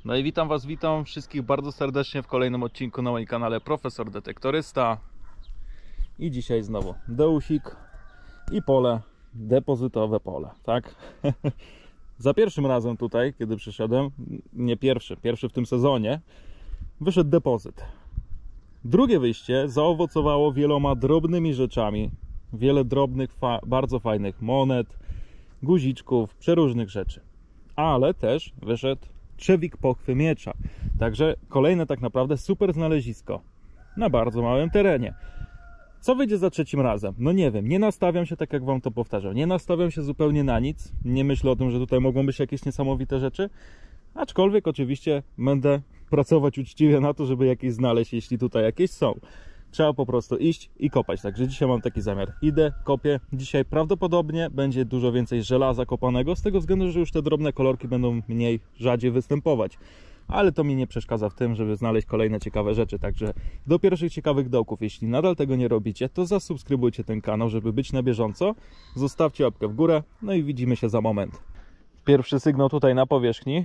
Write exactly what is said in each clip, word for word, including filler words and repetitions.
No i witam Was, witam wszystkich bardzo serdecznie w kolejnym odcinku na moim kanale Profesor Detektorysta. I dzisiaj znowu deusik i pole, depozytowe pole, tak? Za pierwszym razem tutaj, kiedy przyszedłem, nie pierwszy, pierwszy w tym sezonie, wyszedł depozyt. Drugie wyjście zaowocowało wieloma drobnymi rzeczami. Wiele drobnych, fa bardzo fajnych monet, guziczków, przeróżnych rzeczy. Ale też wyszedł trzewik pochwy miecza. Także kolejne tak naprawdę super znalezisko na bardzo małym terenie. Co wyjdzie za trzecim razem? No nie wiem, nie nastawiam się, tak jak Wam to powtarzam, nie nastawiam się zupełnie na nic. Nie myślę o tym, że tutaj mogą być jakieś niesamowite rzeczy. Aczkolwiek oczywiście będę pracować uczciwie na to, żeby jakieś znaleźć, jeśli tutaj jakieś są. Trzeba po prostu iść i kopać. Także dzisiaj mam taki zamiar. Idę, kopię. Dzisiaj prawdopodobnie będzie dużo więcej żelaza kopanego, z tego względu, że już te drobne kolorki będą mniej, rzadziej występować. Ale to mi nie przeszkadza w tym, żeby znaleźć kolejne ciekawe rzeczy. Także do pierwszych ciekawych dołków, jeśli nadal tego nie robicie, to zasubskrybujcie ten kanał, żeby być na bieżąco. Zostawcie łapkę w górę, no i widzimy się za moment. Pierwszy sygnał tutaj na powierzchni.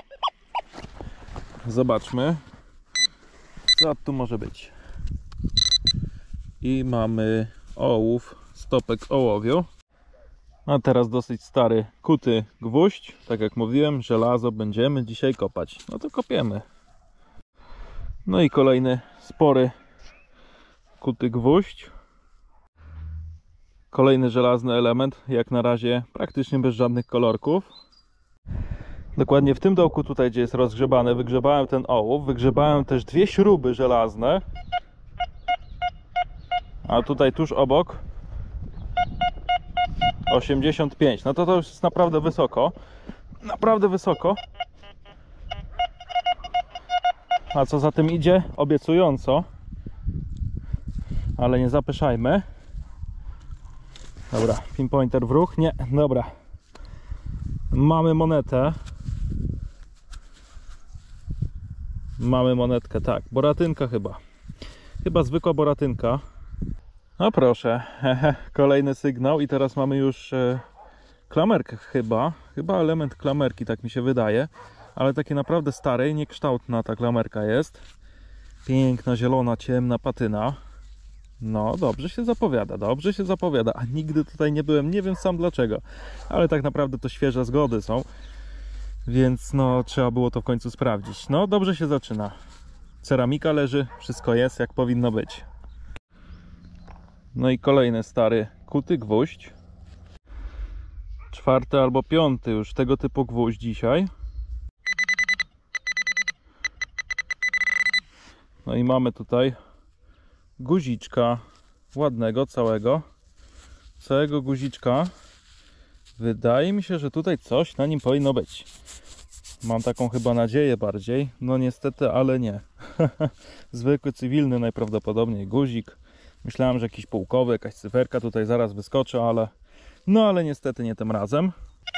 Zobaczmy, co tu może być. I mamy ołów, stopek ołowiu. A teraz dosyć stary, kuty gwóźdź. Tak jak mówiłem, żelazo będziemy dzisiaj kopać. No to kopiemy. No i kolejny spory kuty gwóźdź. Kolejny żelazny element, jak na razie praktycznie bez żadnych kolorków. Dokładnie w tym dołku tutaj, gdzie jest rozgrzebane, wygrzebałem ten ołów. Wygrzebałem też dwie śruby żelazne. A tutaj tuż obok osiemdziesiąt pięć. No to to już jest naprawdę wysoko. Naprawdę wysoko. A co za tym idzie? Obiecująco. Ale nie zapyszajmy. Dobra, pinpointer w ruch. Nie, dobra. Mamy monetę. Mamy monetkę, tak. Boratynka chyba. Chyba zwykła boratynka. No proszę, kolejny sygnał i teraz mamy już e, klamerkę chyba, chyba element klamerki, tak mi się wydaje, ale takie naprawdę starej, niekształtna ta klamerka jest. Piękna, zielona, ciemna patyna. No, dobrze się zapowiada, dobrze się zapowiada, a nigdy tutaj nie byłem, nie wiem sam dlaczego, ale tak naprawdę to świeże zgody są, więc no trzeba było to w końcu sprawdzić. No, dobrze się zaczyna. Ceramika leży, wszystko jest jak powinno być. No i kolejny stary kuty gwóźdź. Czwarty albo piąty już tego typu gwóźdź dzisiaj. No i mamy tutaj guziczka ładnego, całego. Całego guziczka. Wydaje mi się, że tutaj coś na nim powinno być. Mam taką chyba nadzieję bardziej. No niestety, ale nie. Zwykły, cywilny najprawdopodobniej guzik. Myślałem, że jakiś pułkowy, jakaś cyferka tutaj zaraz wyskoczy, ale no ale niestety nie tym razem.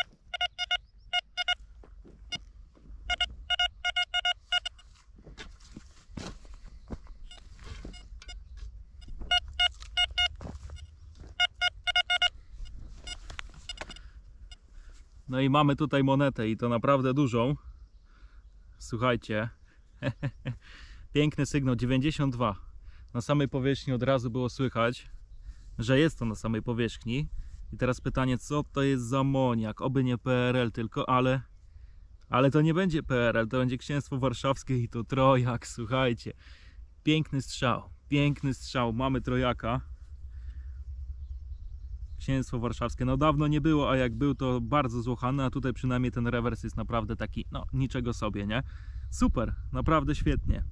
No i mamy tutaj monetę i to naprawdę dużą. Słuchajcie. Piękny sygnał, dziewięćdziesiąt dwa. Na samej powierzchni od razu było słychać, że jest to na samej powierzchni. I teraz pytanie, co to jest za amoniak? Oby nie P R L tylko, ale ale to nie będzie P R L, to będzie Księstwo Warszawskie i to trojak, słuchajcie. Piękny strzał, piękny strzał, mamy trojaka. Księstwo Warszawskie, no dawno nie było, a jak był, to bardzo złochany, a tutaj przynajmniej ten rewers jest naprawdę taki, no niczego sobie, nie? Super, naprawdę świetnie.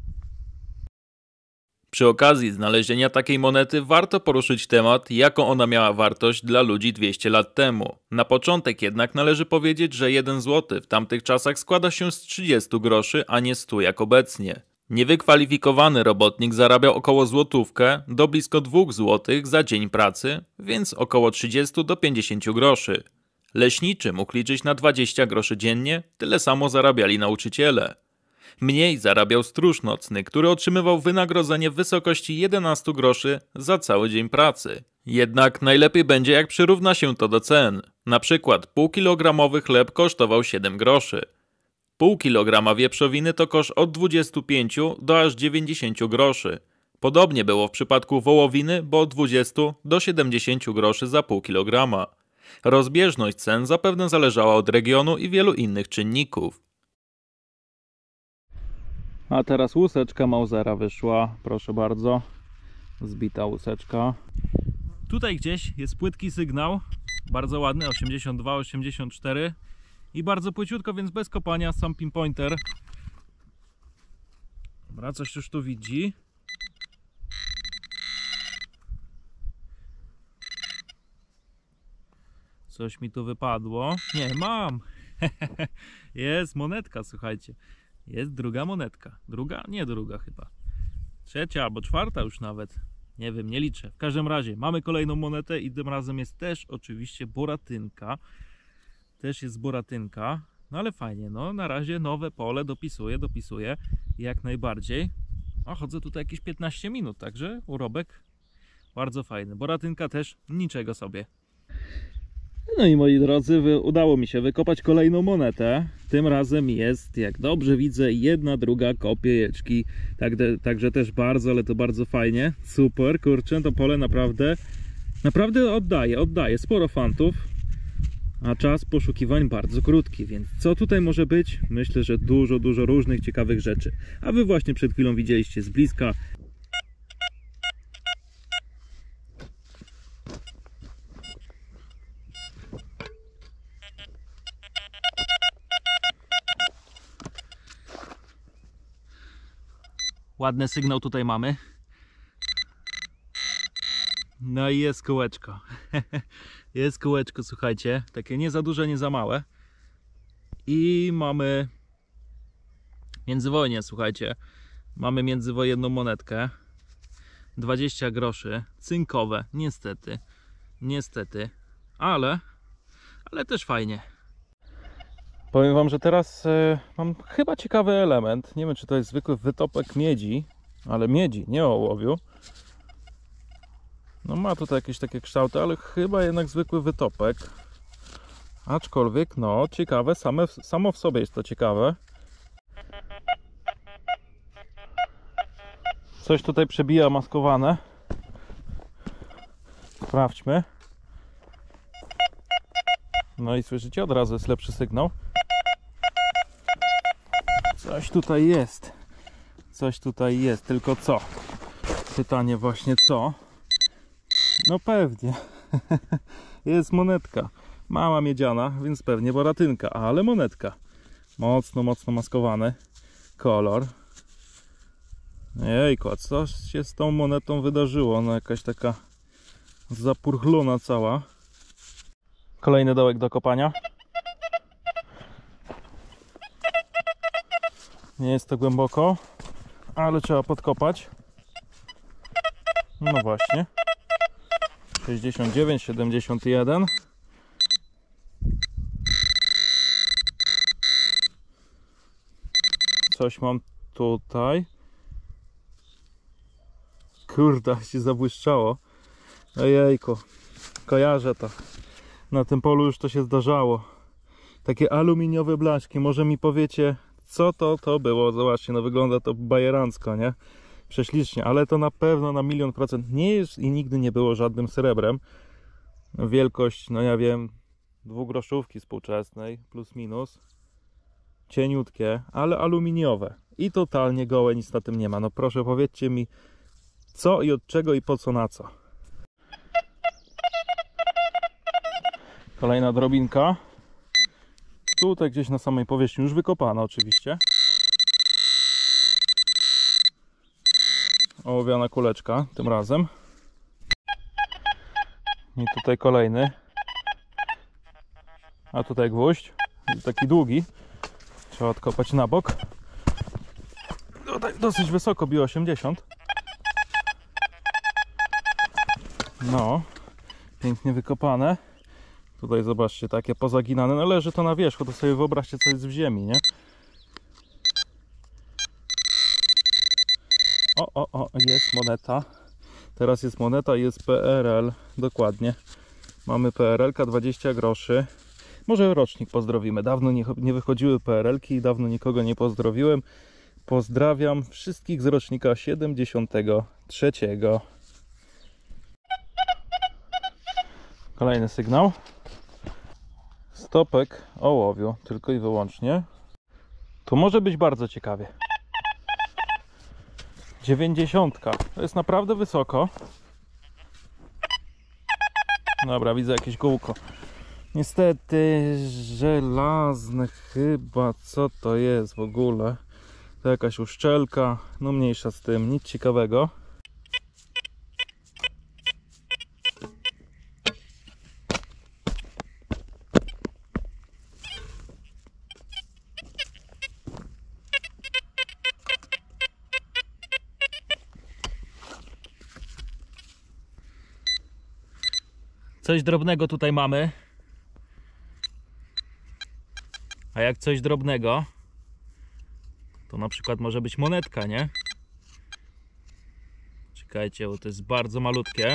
Przy okazji znalezienia takiej monety warto poruszyć temat, jaką ona miała wartość dla ludzi dwieście lat temu. Na początek jednak należy powiedzieć, że jeden złoty w tamtych czasach składa się z trzydziestu groszy, a nie stu jak obecnie. Niewykwalifikowany robotnik zarabiał około złotówkę do blisko dwóch złotych za dzień pracy, więc około trzydziestu do pięćdziesięciu groszy. Leśniczy mógł liczyć na dwadzieścia groszy dziennie, tyle samo zarabiali nauczyciele. Mniej zarabiał stróż nocny, który otrzymywał wynagrodzenie w wysokości jedenastu groszy za cały dzień pracy. Jednak najlepiej będzie, jak przyrówna się to do cen. Na przykład półkilogramowy chleb kosztował siedem groszy. Pół kilograma wieprzowiny to koszt od dwudziestu pięciu do aż dziewięćdziesięciu groszy. Podobnie było w przypadku wołowiny, bo od dwudziestu do siedemdziesięciu groszy za pół kilograma. Rozbieżność cen zapewne zależała od regionu i wielu innych czynników. A teraz łuseczka Mausera wyszła, proszę bardzo, zbita łuseczka. Tutaj gdzieś jest płytki sygnał, bardzo ładny, osiemdziesiąt dwa osiemdziesiąt cztery i bardzo płyciutko, więc bez kopania, sam pinpointer. Dobra, coś już tu widzi. Coś mi tu wypadło. Nie, mam! Jest monetka, słuchajcie. Jest druga monetka. Druga? Nie druga chyba. Trzecia albo czwarta już nawet. Nie wiem, nie liczę. W każdym razie mamy kolejną monetę i tym razem jest też oczywiście boratynka. Też jest boratynka. No ale fajnie, no na razie nowe pole dopisuję, dopisuję jak najbardziej. A chodzę tutaj jakieś piętnaście minut, także urobek bardzo fajny. Boratynka też niczego sobie. No i moi drodzy, udało mi się wykopać kolejną monetę. Tym razem jest, jak dobrze widzę, jedna druga kopiejeczki. Tak, także też bardzo, ale to bardzo fajnie. Super, kurczę, to pole naprawdę, naprawdę oddaje, oddaje. Sporo fantów, a czas poszukiwań bardzo krótki, więc co tutaj może być? Myślę, że dużo, dużo różnych ciekawych rzeczy. A wy właśnie przed chwilą widzieliście z bliska. Ładny sygnał tutaj mamy. No i jest kółeczko. Jest kółeczko, słuchajcie. Takie nie za duże, nie za małe. I mamy międzywojnie, słuchajcie. Mamy międzywojenną monetkę. dwadzieścia groszy. Cynkowe, niestety. Niestety. Ale, ale też fajnie. Powiem wam, że teraz y, mam chyba ciekawy element. Nie wiem, czy to jest zwykły wytopek miedzi, ale miedzi, nie ołowiu. No ma tutaj jakieś takie kształty, ale chyba jednak zwykły wytopek. Aczkolwiek, no ciekawe, same, samo w sobie jest to ciekawe. Coś tutaj przebija maskowane. Sprawdźmy. No i słyszycie, od razu jest lepszy sygnał. Coś tutaj jest. Coś tutaj jest, tylko co? Pytanie właśnie co? No pewnie. Jest monetka. Mała miedziana, więc pewnie boratynka, ale monetka. Mocno, mocno maskowany kolor. Jejku, a co się z tą monetą wydarzyło? Ona jakaś taka zapurchlona cała. Kolejny dołek do kopania. Nie jest to głęboko, ale trzeba podkopać. No właśnie. sześćdziesiąt dziewięć, siedemdziesiąt jeden. Coś mam tutaj. Kurde, się zabłyszczało. Ojejku, kojarzę to. Na tym polu już to się zdarzało. Takie aluminiowe blaszki. Może mi powiecie, co to to było? Zobaczcie, no wygląda to bajerancko, nie? Prześlicznie, ale to na pewno na milion procent nie jest i nigdy nie było żadnym srebrem. Wielkość, no ja wiem, dwugroszówki współczesnej, plus minus. Cieniutkie, ale aluminiowe. I totalnie gołe, nic na tym nie ma. No proszę, powiedzcie mi, co i od czego i po co na co. Kolejna drobinka. Tutaj gdzieś na samej powierzchni, już wykopana oczywiście. Ołowiana kuleczka tym razem. I tutaj kolejny. A tutaj gwóźdź. Taki długi. Trzeba odkopać na bok. Tutaj dosyć wysoko, biło osiemdziesiąt. No. Pięknie wykopane. Tutaj zobaczcie, takie pozaginane. No leży to na wierzchu, to sobie wyobraźcie, co jest w ziemi, nie? O, o, o, jest moneta. Teraz jest moneta i jest P R L. Dokładnie. Mamy P R L-ka dwadzieścia groszy. Może rocznik pozdrowimy. Dawno nie, nie wychodziły P R L ki i dawno nikogo nie pozdrowiłem. Pozdrawiam wszystkich z rocznika siedemdziesiątego trzeciego. Kolejny sygnał. Stopek ołowiu, tylko i wyłącznie. Tu może być bardzo ciekawie. dziewięćdziesiątka. To jest naprawdę wysoko. Dobra, widzę jakieś kółko. Niestety żelazne chyba. Co to jest w ogóle? To jakaś uszczelka. No mniejsza z tym, nic ciekawego. Coś drobnego tutaj mamy. A jak coś drobnego, to na przykład może być monetka, nie? Czekajcie, bo to jest bardzo malutkie.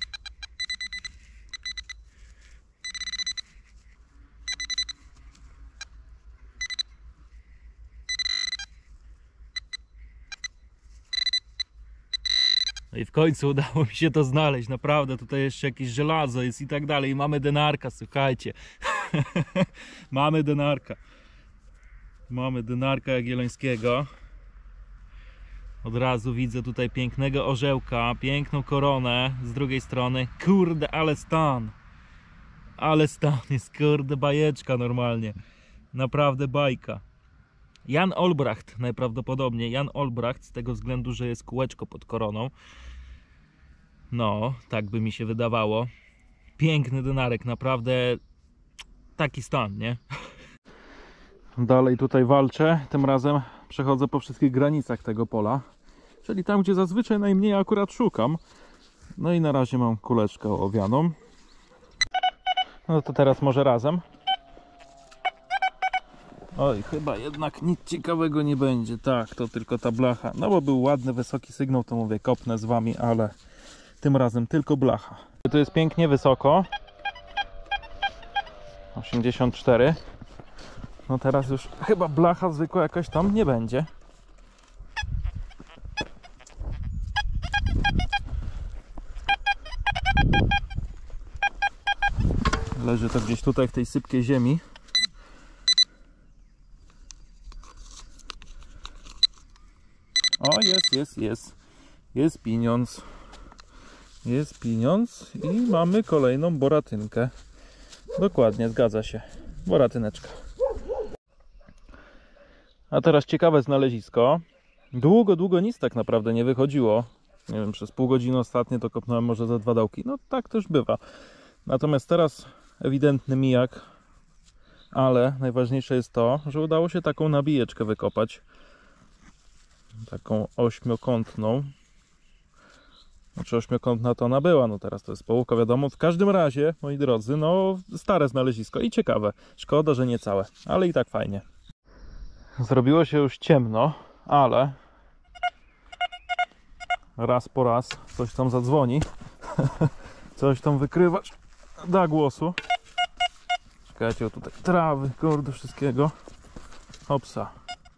No i w końcu udało mi się to znaleźć. Naprawdę, tutaj jeszcze jakieś żelazo jest i tak dalej. I mamy denarka, słuchajcie. Mamy denarka. Mamy denarka jagiellońskiego. Od razu widzę tutaj pięknego orzełka, piękną koronę z drugiej strony. Kurde, ale stan. Ale stan jest, kurde, bajeczka normalnie. Naprawdę bajka. Jan Olbracht najprawdopodobniej. Jan Olbracht z tego względu, że jest kółeczko pod koroną. No, tak by mi się wydawało. Piękny denarek, naprawdę taki stan, nie? Dalej tutaj walczę. Tym razem przechodzę po wszystkich granicach tego pola. Czyli tam, gdzie zazwyczaj najmniej akurat szukam. No i na razie mam kuleczkę owianą. No to teraz może razem. Oj, chyba jednak nic ciekawego nie będzie. Tak, to tylko ta blacha. No bo był ładny, wysoki sygnał, to mówię, kopnę z wami, ale tym razem tylko blacha. To jest pięknie wysoko. osiemdziesiąt cztery. No teraz już chyba blacha zwykła jakaś tam nie będzie. Leży to gdzieś tutaj w tej sypkiej ziemi. O, jest, jest, jest. Jest pieniądz. Jest pieniądz i mamy kolejną boratynkę. Dokładnie, zgadza się. Boratyneczka. A teraz ciekawe znalezisko. Długo, długo nic tak naprawdę nie wychodziło. Nie wiem, przez pół godziny ostatnie to kopnąłem może za dwa dałki. No tak też bywa. Natomiast teraz ewidentny mijak. Ale najważniejsze jest to, że udało się taką nabijeczkę wykopać. Taką ośmiokątną. Znaczy ośmiokątna to ona była, no teraz to jest połówka, wiadomo. W każdym razie, moi drodzy, no stare znalezisko i ciekawe. Szkoda, że nie całe, ale i tak fajnie. Zrobiło się już ciemno, ale raz po raz coś tam zadzwoni. Coś tam wykrywacz da głosu. Czekajcie, tutaj trawy, kurde, wszystkiego. Hopsa.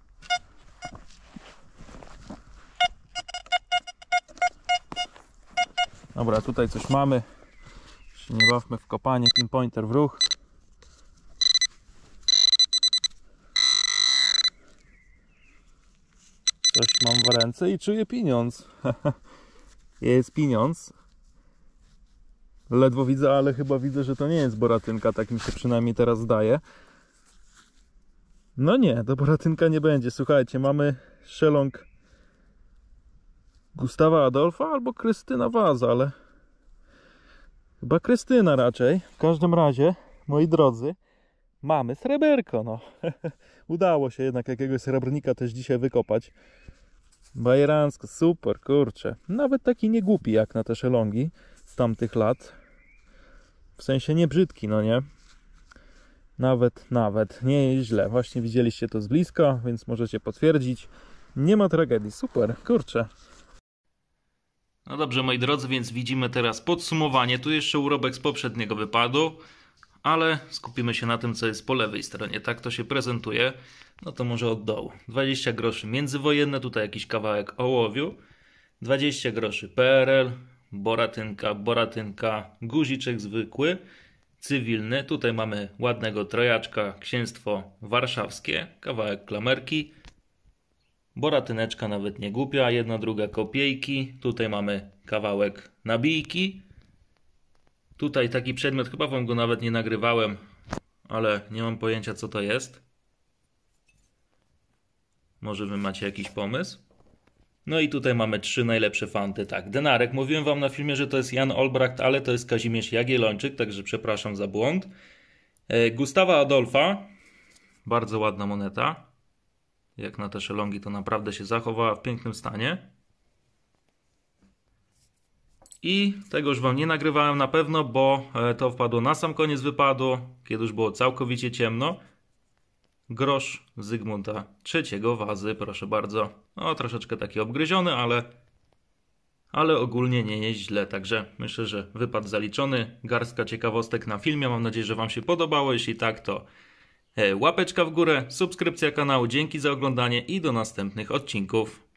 Dobra, tutaj coś mamy. Się nie bawmy w kopanie, pinpointer w ruch. Coś mam w ręce i czuję pieniądz. Jest pieniądz. Ledwo widzę, ale chyba widzę, że to nie jest boratynka, tak mi się przynajmniej teraz zdaje. No nie, to boratynka nie będzie. Słuchajcie, mamy szeląg Gustawa Adolfa albo Krystyna Waza, ale chyba Krystyna raczej. W każdym razie, moi drodzy, mamy sreberko, no. Udało się jednak jakiegoś srebrnika też dzisiaj wykopać. Bajerancko, super, kurczę. Nawet taki niegłupi jak na te szelongi z tamtych lat. W sensie nie brzydki, no nie? Nawet, nawet, nie jest źle. Właśnie widzieliście to z bliska, więc możecie potwierdzić. Nie ma tragedii, super, kurczę. No dobrze, moi drodzy, więc widzimy teraz podsumowanie. Tu jeszcze urobek z poprzedniego wypadu. ale skupimy się na tym, co jest po lewej stronie. Tak to się prezentuje. No to może od dołu. dwadzieścia groszy międzywojenne, tutaj jakiś kawałek ołowiu. dwadzieścia groszy P R L, boratynka, boratynka, guziczek zwykły, cywilny. Tutaj mamy ładnego trojaczka, księstwo warszawskie, kawałek klamerki. Boratyneczka nawet nie głupia, jedna druga kopiejki. Tutaj mamy kawałek nabijki. Tutaj taki przedmiot, chyba wam go nawet nie nagrywałem, ale nie mam pojęcia, co to jest. Może wy macie jakiś pomysł? No i tutaj mamy trzy najlepsze fanty. Tak, denarek. Mówiłem wam na filmie, że to jest Jan Olbracht, ale to jest Kazimierz Jagiellończyk, także przepraszam za błąd. E, Gustawa Adolfa. Bardzo ładna moneta. Jak na te szelongi, to naprawdę się zachowała w pięknym stanie. I tego już wam nie nagrywałem na pewno, bo to wpadło na sam koniec wypadu, kiedy już było całkowicie ciemno. Grosz Zygmunta trzeciego wazy, proszę bardzo. No, troszeczkę taki obgryziony, ale, ale ogólnie nie jest źle. Także myślę, że wypad zaliczony. Garstka ciekawostek na filmie. Mam nadzieję, że wam się podobało. Jeśli tak, to łapeczka w górę, subskrypcja kanału. Dzięki za oglądanie i do następnych odcinków.